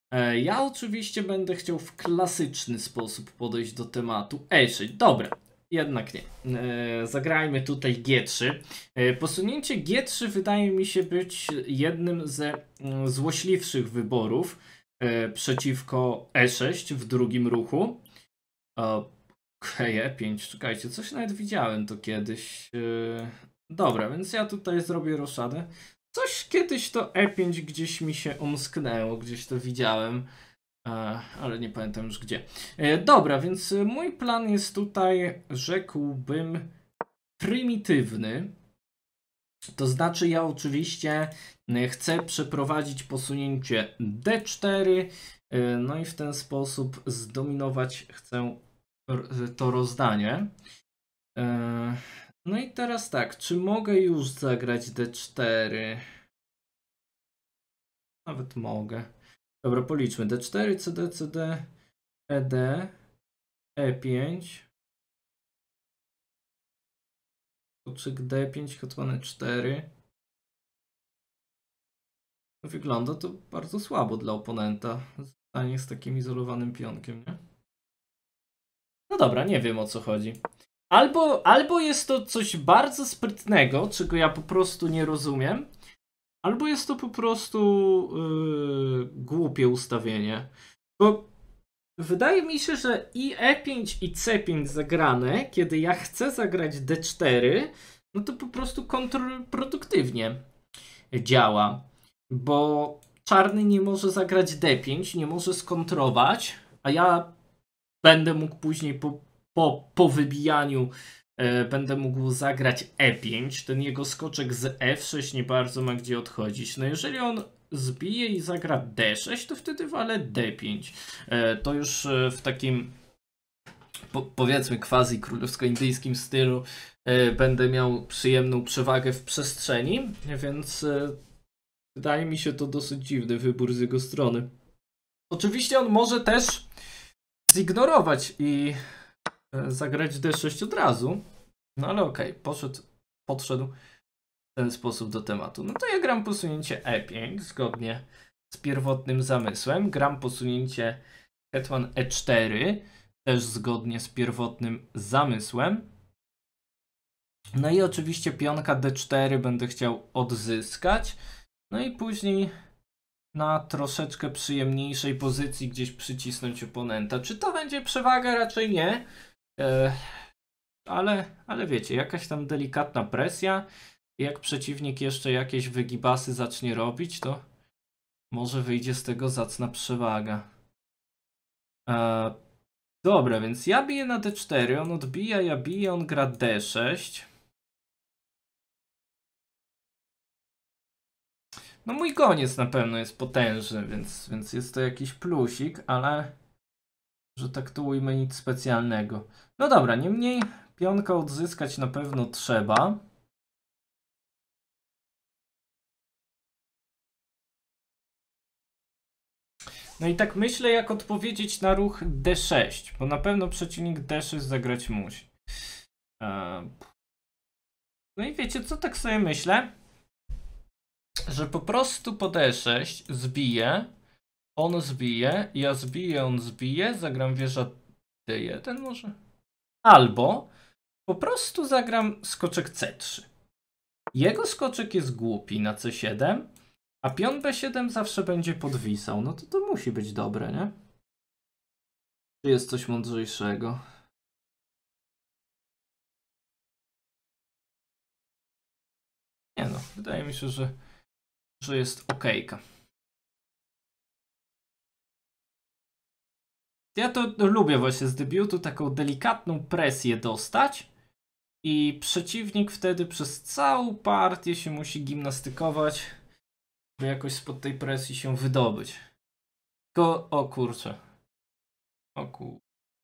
Ja oczywiście będę chciał w klasyczny sposób podejść do tematu E6. Dobra, jednak nie. Zagrajmy tutaj G3. Posunięcie G3 wydaje mi się być jednym ze złośliwszych wyborów przeciwko E6 w drugim ruchu. Okej, E5, czekajcie, coś nawet widziałem to kiedyś. Dobra, więc ja tutaj zrobię roszadę. Coś kiedyś to E5 gdzieś mi się omsknęło, gdzieś to widziałem, ale nie pamiętam już gdzie. Dobra, więc mój plan jest tutaj, rzekłbym, prymitywny. To znaczy ja oczywiście chcę przeprowadzić posunięcie D4, no i w ten sposób zdominować chcę to rozdanie. No i teraz tak, czy mogę już zagrać D4? Nawet mogę. Dobra, policzmy. D4, CD, CD, ED, E5. Koczyk D5, hetman E4. Wygląda to bardzo słabo dla oponenta. Zostanie z takim izolowanym pionkiem, nie? No dobra, nie wiem o co chodzi. Albo jest to coś bardzo sprytnego, czego ja po prostu nie rozumiem, albo jest to po prostu głupie ustawienie. Bo wydaje mi się, że i E5 i C5 zagrane, kiedy ja chcę zagrać D4, no to po prostu kontrproduktywnie działa. Bo czarny nie może zagrać D5, nie może skontrować, a ja będę mógł później po wybijaniu będę mógł zagrać E5. Ten jego skoczek z F6 nie bardzo ma gdzie odchodzić. No jeżeli on zbije i zagra D6, to wtedy walę D5. To już w takim powiedzmy quasi królewsko-indyjskim stylu będę miał przyjemną przewagę w przestrzeni, więc wydaje mi się to dosyć dziwny wybór z jego strony. Oczywiście on może też zignorować i zagrać D6 od razu, no ale okej, podszedł w ten sposób do tematu. No to ja gram posunięcie E5 zgodnie z pierwotnym zamysłem. Gram posunięcie hetman E4 też zgodnie z pierwotnym zamysłem. No i oczywiście pionka D4 będę chciał odzyskać. No i później na troszeczkę przyjemniejszej pozycji gdzieś przycisnąć oponenta. Czy to będzie przewaga? Raczej nie. Ale wiecie, jakaś tam delikatna presja. Jak przeciwnik jeszcze jakieś wygibasy zacznie robić, to może wyjdzie z tego zacna przewaga. Dobra, więc ja biję na D4, on odbija, ja biję, on gra D6. No mój koniec na pewno jest potężny, więc jest to jakiś plusik, ale że tak to ujmę, nic specjalnego. No dobra, niemniej pionka odzyskać na pewno trzeba. No i tak myślę, jak odpowiedzieć na ruch D6, bo na pewno przeciwnik D6 zagrać musi. No i wiecie co, tak sobie myślę, że po prostu po D6 zbiję, on zbije, ja zbiję, on zbije, zagram wieża D1 może? Albo po prostu zagram skoczek C3. Jego skoczek jest głupi na C7, a pion B7 zawsze będzie podwisał. No to musi być dobre, nie? Czy jest coś mądrzejszego? Nie no, wydaje mi się, że jest okejka. Ja to lubię właśnie z debiutu, taką delikatną presję dostać i przeciwnik wtedy przez całą partię się musi gimnastykować, by jakoś spod tej presji się wydobyć. Tylko, o kurczę. O kurczę.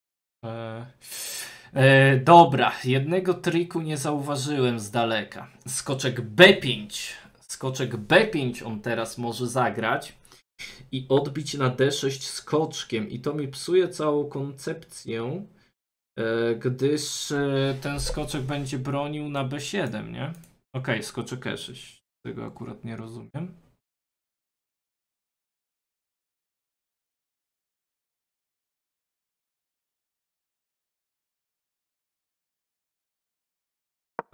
Dobra, jednego triku nie zauważyłem z daleka. Skoczek B5. Skoczek B5 on teraz może zagrać i odbić na D6 skoczkiem. I to mi psuje całą koncepcję, gdyż ten skoczek będzie bronił na B7, nie? Okej, skoczek E6. Tego akurat nie rozumiem.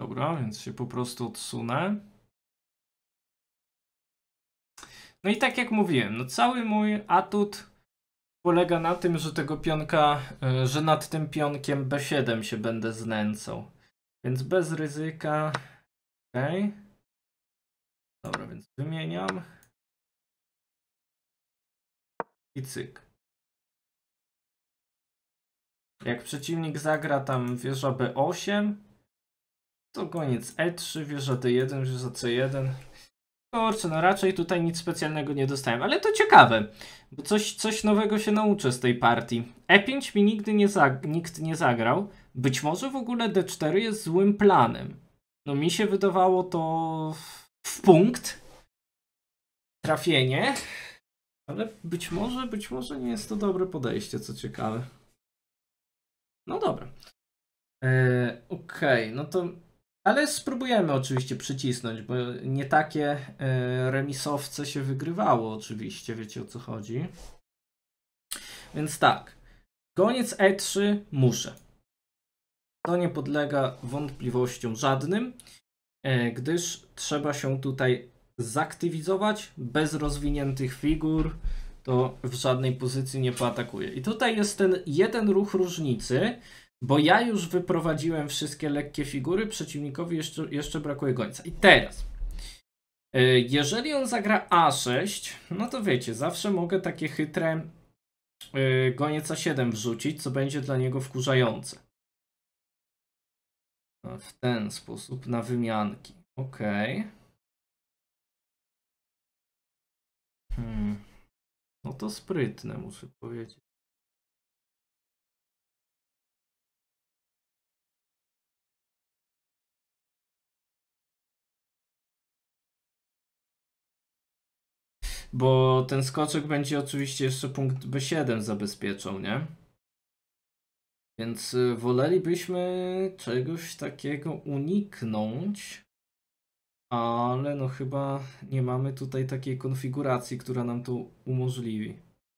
Dobra, więc się po prostu odsunę. No i tak jak mówiłem, no cały mój atut polega na tym, że tego pionka, że nad tym pionkiem B7 się będę znęcał. Więc bez ryzyka. Ok. Dobra, więc wymieniam. I cyk. Jak przeciwnik zagra tam wieża B8, to koniec E3, wieża D1, wieża C1. Kurczę, no raczej tutaj nic specjalnego nie dostałem, ale to ciekawe, bo coś nowego się nauczę z tej partii. E5 mi nigdy nikt nie zagrał. Być może w ogóle D4 jest złym planem. No mi się wydawało to w punkt. Trafienie. Ale być może nie jest to dobre podejście, co ciekawe. No dobra. Okej, no to... Ale spróbujemy oczywiście przycisnąć, bo nie takie remisowce się wygrywało oczywiście, wiecie o co chodzi. Więc tak, koniec E3 muszę. To nie podlega wątpliwościom żadnym, gdyż trzeba się tutaj zaktywizować. Bez rozwiniętych figur to w żadnej pozycji nie pooatakuje. I tutaj jest ten jeden ruch różnicy, bo ja już wyprowadziłem wszystkie lekkie figury, przeciwnikowi jeszcze brakuje gońca. I teraz, jeżeli on zagra A6, no to wiecie, zawsze mogę takie chytre goniec A7 wrzucić, co będzie dla niego wkurzające. W ten sposób, na wymianki. Ok. No to sprytne, muszę powiedzieć. Bo ten skoczek będzie oczywiście jeszcze punkt B7 zabezpieczał, nie? Więc wolelibyśmy czegoś takiego uniknąć. Ale no chyba nie mamy tutaj takiej konfiguracji, która nam to umożliwi.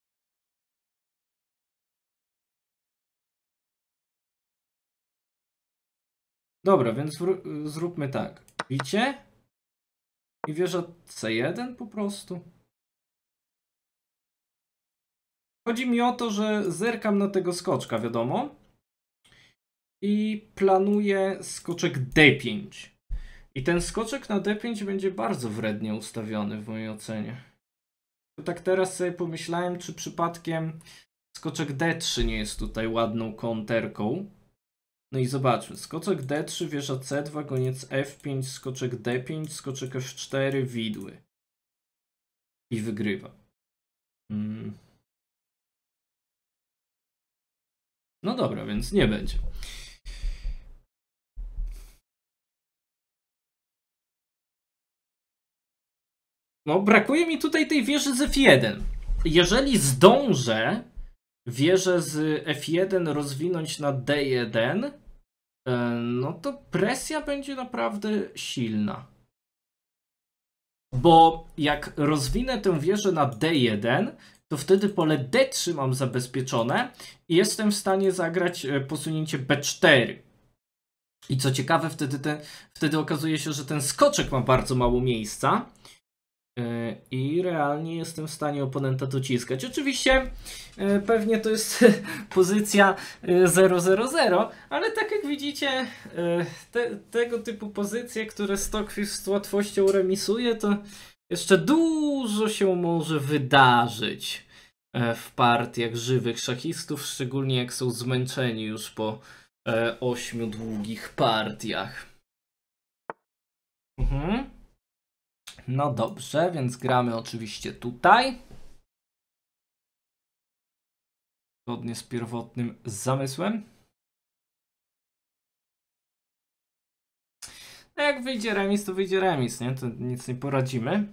Dobra, więc zróbmy tak. Bicie i wieża C1 po prostu. Chodzi mi o to, że zerkam na tego skoczka, wiadomo. I planuję skoczek D5. I ten skoczek na D5 będzie bardzo wrednie ustawiony w mojej ocenie. Tak teraz sobie pomyślałem, czy przypadkiem skoczek D3 nie jest tutaj ładną konterką. No i zobaczmy. Skoczek D3, wieża C2, goniec F5, skoczek D5, skoczek F4, widły. I wygrywa. No dobra, więc nie będzie. No, brakuje mi tutaj tej wieży z F1. Jeżeli zdążę wieżę z F1 rozwinąć na D1, no to presja będzie naprawdę silna. Bo jak rozwinę tę wieżę na D1, to wtedy pole D3 mam zabezpieczone i jestem w stanie zagrać posunięcie B4. I co ciekawe, wtedy okazuje się, że ten skoczek ma bardzo mało miejsca. I realnie jestem w stanie oponenta dociskać. Oczywiście pewnie to jest pozycja 0-0-0, ale tak jak widzicie, tego typu pozycje, które Stockfish z łatwością remisuje, to jeszcze dużo się może wydarzyć w partiach żywych szachistów, szczególnie jak są zmęczeni już po 8 długich partiach. No dobrze, więc gramy oczywiście tutaj. Zgodnie z pierwotnym zamysłem. No jak wyjdzie remis, to wyjdzie remis, nie? To nic nie poradzimy.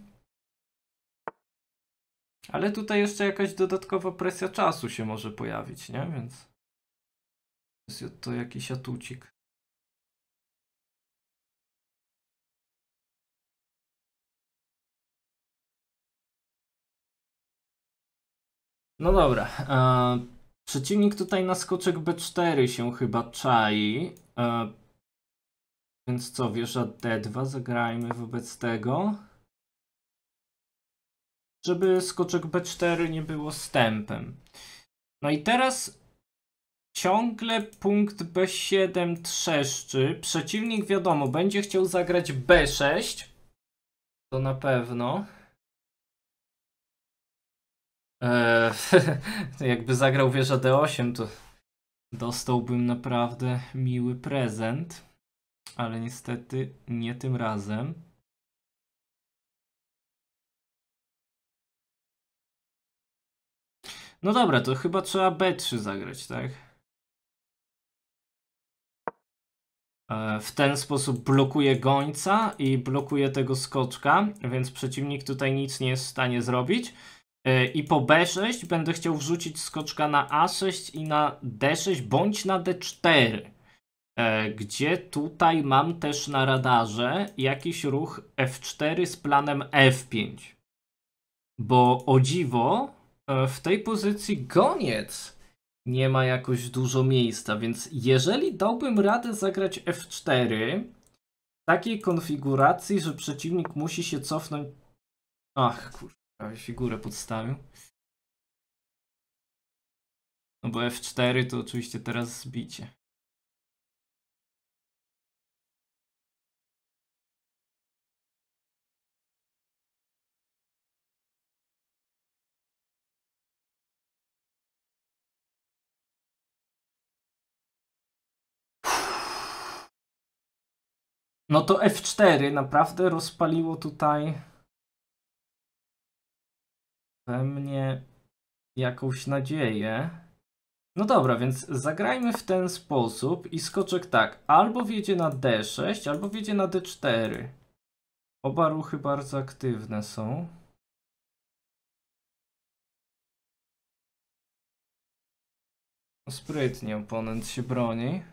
Ale tutaj jeszcze jakaś dodatkowa presja czasu się może pojawić, nie? Więc jest to jakiś atucik. No dobra. Przeciwnik tutaj na skoczek B4 się chyba czai. Więc co, wieża D2 zagrajmy wobec tego. Żeby skoczek B4 nie było stępem. No i teraz ciągle punkt B7 trzeszczy. Przeciwnik wiadomo, będzie chciał zagrać B6. To na pewno. Jakby zagrał wieża D8, to dostałbym naprawdę miły prezent. Ale niestety nie tym razem. No dobra, to chyba trzeba B3 zagrać, tak? W ten sposób blokuje gońca i blokuje tego skoczka, więc przeciwnik tutaj nic nie jest w stanie zrobić. I po B6 będę chciał wrzucić skoczka na A6 i na D6 bądź na D4. Gdzie tutaj mam też na radarze jakiś ruch F4 z planem F5. Bo o dziwo w tej pozycji goniec nie ma jakoś dużo miejsca, więc jeżeli dałbym radę zagrać F4 w takiej konfiguracji, że przeciwnik musi się cofnąć... Ach, kurwa, prawie figurę podstawił. No bo F4 to oczywiście teraz zbicie. No to F4 naprawdę rozpaliło tutaj we mnie jakąś nadzieję. No dobra, więc zagrajmy w ten sposób i skoczek tak, albo wjedzie na D6, albo wjedzie na D4. Oba ruchy bardzo aktywne są. Sprytnie oponent się broni.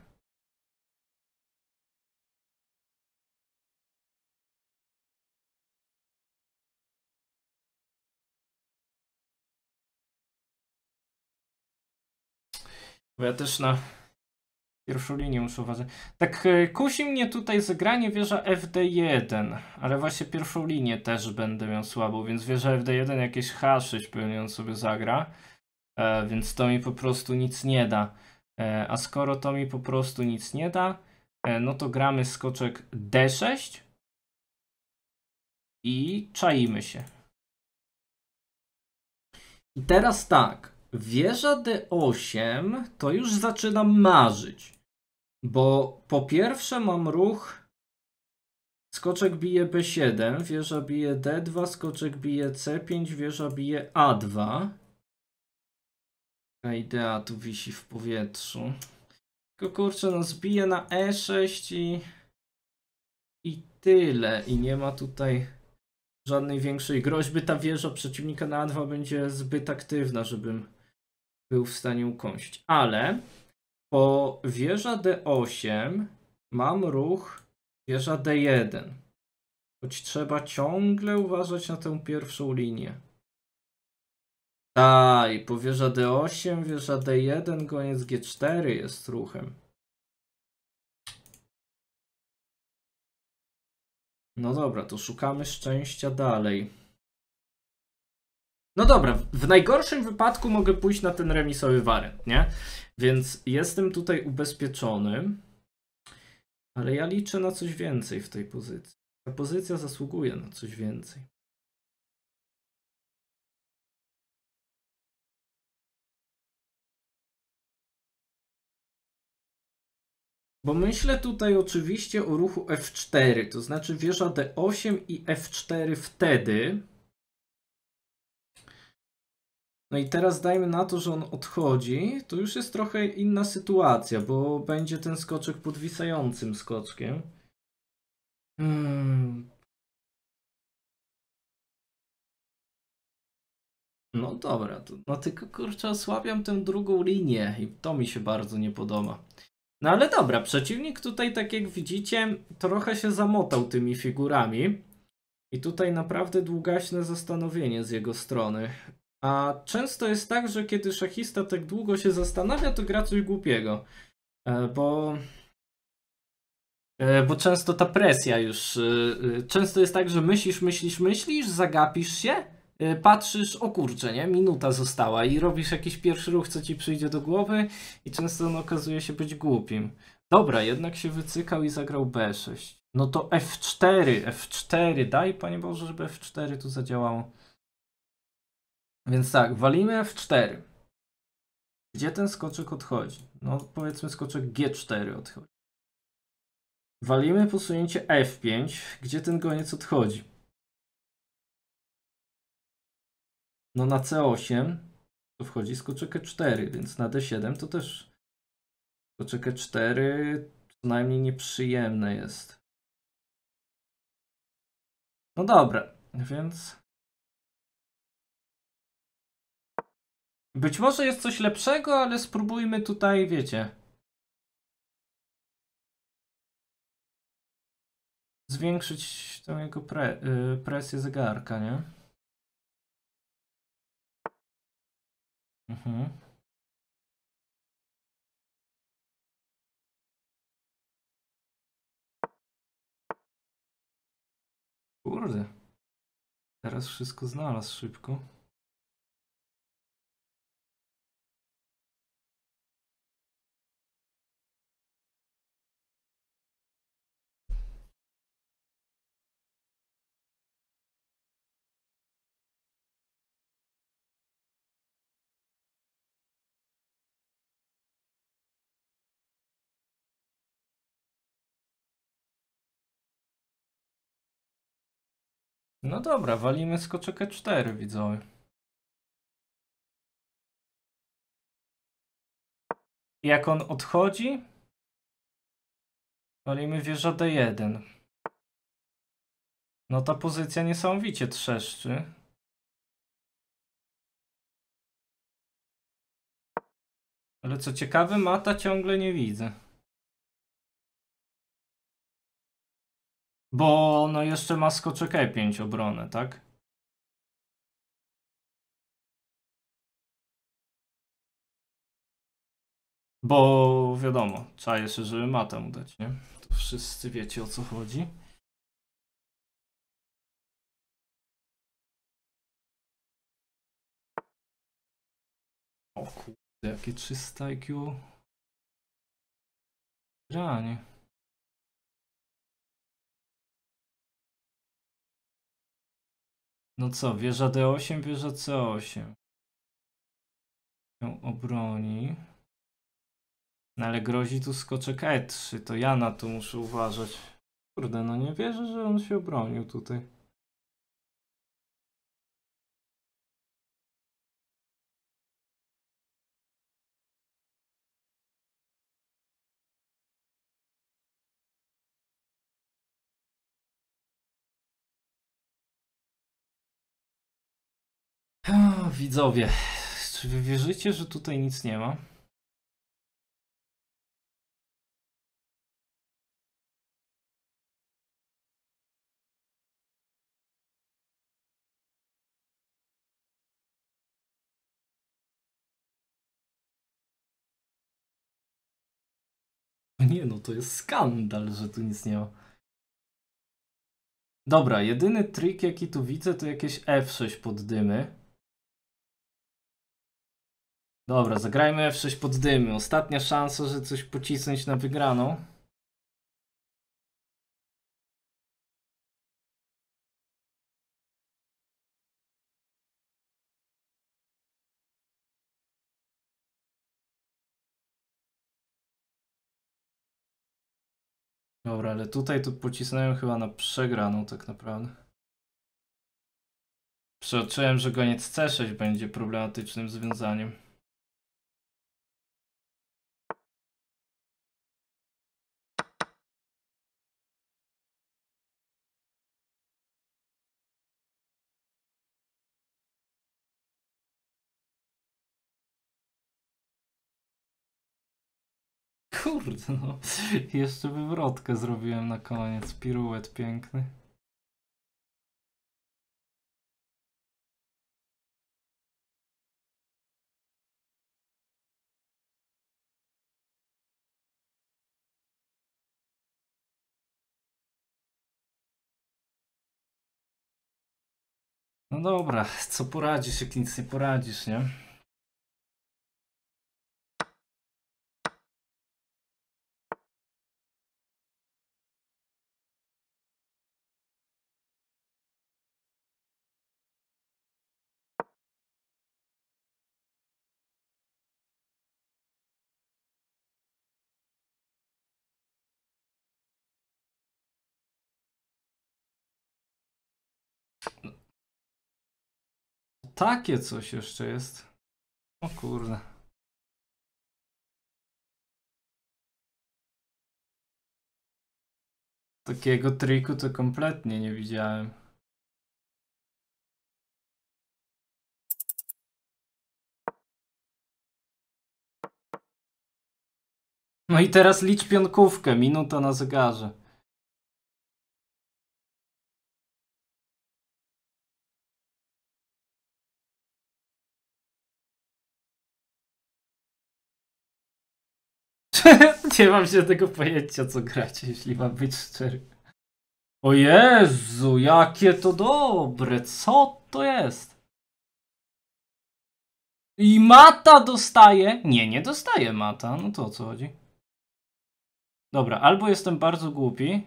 Bo ja też na pierwszą linię muszę uważać. Tak kusi mnie tutaj zagranie wieża FD1, ale właśnie pierwszą linię też będę miał słabą, więc wieża FD1 jakieś H6 pewnie on sobie zagra, więc to mi po prostu nic nie da. A skoro to mi po prostu nic nie da, no to gramy skoczek D6 i czaimy się. I teraz tak, wieża D8 to już zaczynam marzyć, bo po pierwsze mam ruch skoczek bije B7, wieża bije D2, skoczek bije C5, wieża bije A2. Ta idea tu wisi w powietrzu. Tylko kurczę, no zbije na E6 i tyle. I nie ma tutaj żadnej większej groźby. Ta wieża przeciwnika na A2 będzie zbyt aktywna, żebym był w stanie ukąsić. Ale po wieża D8 mam ruch wieża D1. Choć trzeba ciągle uważać na tę pierwszą linię. Tak, i po wieża D8, wieża D1, goniec G4 jest ruchem. No dobra, to szukamy szczęścia dalej. No dobra, w najgorszym wypadku mogę pójść na ten remisowy wariant, nie? Więc jestem tutaj ubezpieczony. Ale ja liczę na coś więcej w tej pozycji. Ta pozycja zasługuje na coś więcej. Bo myślę tutaj oczywiście o ruchu F4, to znaczy wieża D8 i F4 wtedy. No i teraz dajmy na to, że on odchodzi, to już jest trochę inna sytuacja, bo będzie ten skoczek podwisającym skoczkiem. No dobra, no tylko kurczę osłabiam tę drugą linię i to mi się bardzo nie podoba. No ale dobra, przeciwnik tutaj, tak jak widzicie, trochę się zamotał tymi figurami. I tutaj naprawdę długaśne zastanowienie z jego strony. A często jest tak, że kiedy szachista tak długo się zastanawia, to gra coś głupiego. Bo Bo często ta presja już. Często jest tak, że myślisz, zagapisz się, patrzysz, o kurczę, nie? Minuta została i robisz jakiś pierwszy ruch, co ci przyjdzie do głowy i często on okazuje się być głupim. Dobra, jednak się wycykał i zagrał B6. No to F4, daj Panie Boże, żeby F4 tu zadziałało. Więc tak, walimy F4. Gdzie ten skoczek odchodzi? No powiedzmy skoczek G4 odchodzi. Walimy posunięcie F5, gdzie ten goniec odchodzi. No na C8 to wchodzi skoczek E4, więc na D7 to też skoczek E4 co najmniej nieprzyjemne jest. No dobra, więc być może jest coś lepszego, ale spróbujmy tutaj, wiecie, zwiększyć tą jego presję zegarka, nie? Mhm. Kurde. Teraz wszystko znalazł szybko. No dobra, walimy skoczek E4, widzowie. Jak on odchodzi, walimy wieża D1. No ta pozycja niesamowicie trzeszczy. Ale co ciekawe, mata ciągle nie widzę. Bo no jeszcze ma skoczek E5 obronę, tak? Bo wiadomo, czaję się, żeby matę mu dać, nie? To wszyscy wiecie, o co chodzi. O kurde, jakie 300 IQ. Granie. No co, wieża D8, wieża C8. Ją obroni. No ale grozi tu skoczek E3, to ja na to muszę uważać. Kurde, no nie wierzę, że on się obronił tutaj. Widzowie, czy wy wierzycie, że tutaj nic nie ma? Nie no, to jest skandal, że tu nic nie ma. Dobra, jedyny trik jaki tu widzę to jakieś F6 pod dymy. Dobra, zagrajmy F6 pod dymy. Ostatnia szansa, że coś pocisnąć na wygraną. Dobra, ale tutaj to pocisnąłem chyba na przegraną tak naprawdę. Przeoczyłem, że goniec C6 będzie problematycznym związaniem. Kurde no, jeszcze wywrotkę zrobiłem na koniec, piruet piękny. No dobra, co poradzisz, jak nic nie poradzisz, nie? Takie coś jeszcze jest. O kurde. Takiego triku to kompletnie nie widziałem. No i teraz licz pionkówkę, minuta na zegarze. Nie mam się tego pojęcia, co gracie, jeśli mam być szczery. O Jezu, jakie to dobre, co to jest? I mata dostaje? Nie, nie dostaje mata, no to o co chodzi? Dobra, albo jestem bardzo głupi,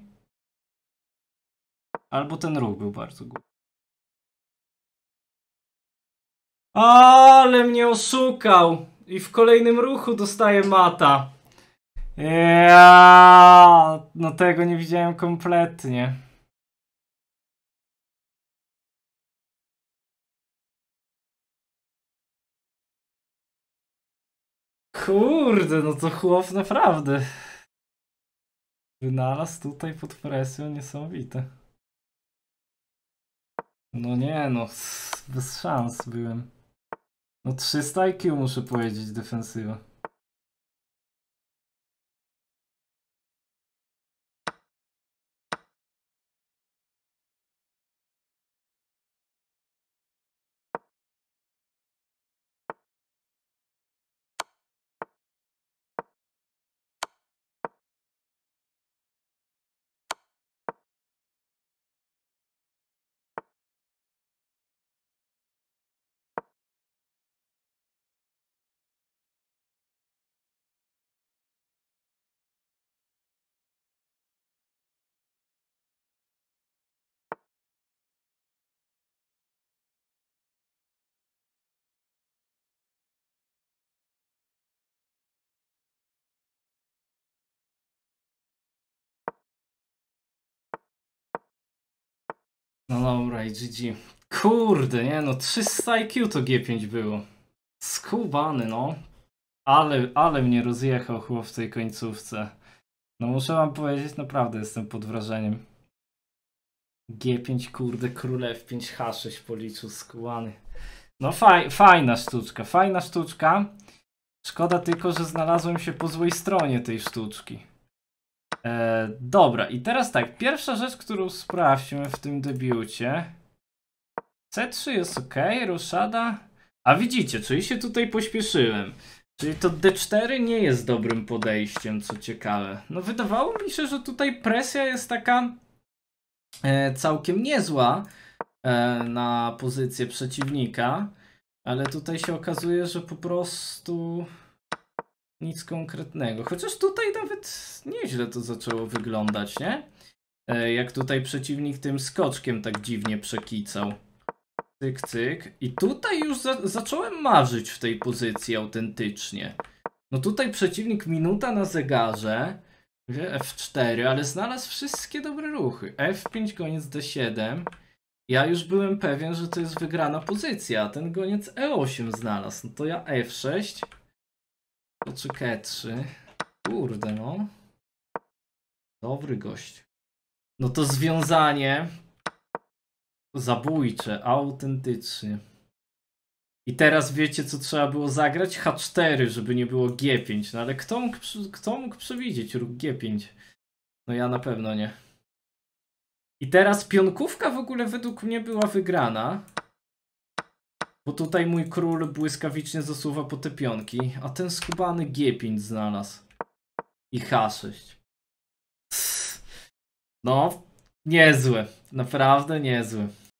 albo ten ruch był bardzo głupi. Ale mnie oszukał! I w kolejnym ruchu dostaje mata. Ja, no tego nie widziałem kompletnie. Kurde, no to chłop naprawdę wynalazł tutaj pod presją niesamowite. No nie no, bez szans byłem. No 300 IQ muszę powiedzieć, defensywa. No dobra i GG. Kurde, nie no, 300 IQ to G5 było. Skubany, no. Ale mnie rozjechał chłop w tej końcówce. No muszę wam powiedzieć, naprawdę jestem pod wrażeniem. G5, kurde, król F5, H6 policzył, skubany. No fajna sztuczka, fajna sztuczka. Szkoda tylko, że znalazłem się po złej stronie tej sztuczki. Dobra, i teraz tak, pierwsza rzecz, którą sprawdźmy w tym debiucie. C3 jest ok, roszada. A widzicie, czyli się tutaj pośpieszyłem. Czyli to D4 nie jest dobrym podejściem, co ciekawe. No wydawało mi się, że tutaj presja jest taka całkiem niezła na pozycję przeciwnika. Ale tutaj się okazuje, że po prostu nic konkretnego. Chociaż tutaj nawet nieźle to zaczęło wyglądać, nie? Jak tutaj przeciwnik tym skoczkiem tak dziwnie przekicał. Cyk, cyk. I tutaj już zacząłem marzyć w tej pozycji autentycznie. No tutaj przeciwnik minuta na zegarze. F4, ale znalazł wszystkie dobre ruchy. F5, goniec D7. Ja już byłem pewien, że to jest wygrana pozycja, a ten goniec E8 znalazł. No to ja F6. Koczyk E3. Kurde no. Dobry gość. No to związanie zabójcze, autentycznie. I teraz wiecie, co trzeba było zagrać? H4, żeby nie było G5. No ale kto mógł przewidzieć ruch G5? No ja na pewno nie. I teraz pionkówka w ogóle według mnie była wygrana. Bo tutaj mój król błyskawicznie zasuwa po te pionki. A ten skubany G5 znalazł. I H6. No, niezłe. Naprawdę niezłe.